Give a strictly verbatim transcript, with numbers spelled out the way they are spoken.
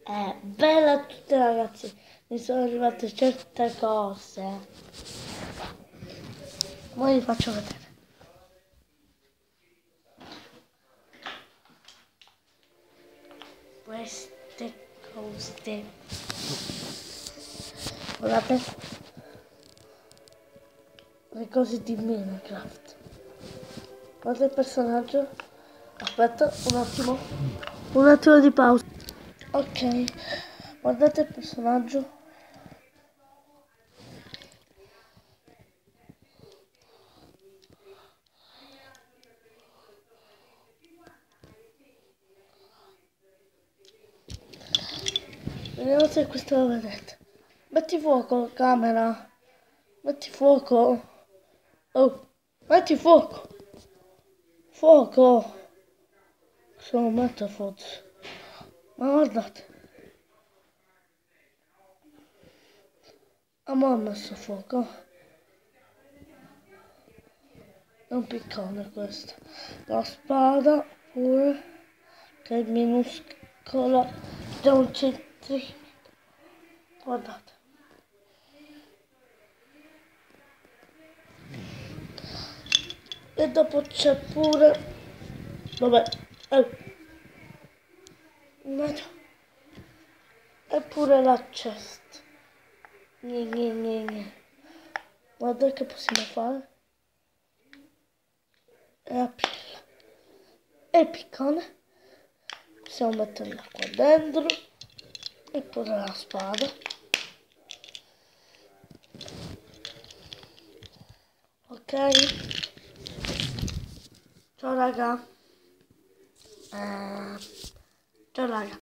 Eh, bella a tutti ragazzi, mi sono arrivate certe cose. Ora vi faccio vedere. Queste cose. Guardate. Le cose di Minecraft. Guarda il personaggio. Aspetta un attimo. Un attimo di pausa. Ok. Guardate il personaggio. Vediamo se questo lo vedete. Metti fuoco, camera. Metti fuoco. Oh, metti fuoco. Fuoco. Sono metto forse. Ma guardate. A me ha messo fuoco. È un piccone questo. La spada pure. Che è minuscola. Da un centrimetro. Guardate. E dopo c'è pure. Vabbè. Eh. E pure la chest. Gne, gne, gne, gne. Guarda che possiamo fare. E aprirla. E il piccone. Possiamo metterla qua dentro. E pure la spada. Ok. Ciao raga. Eh, ciao raga.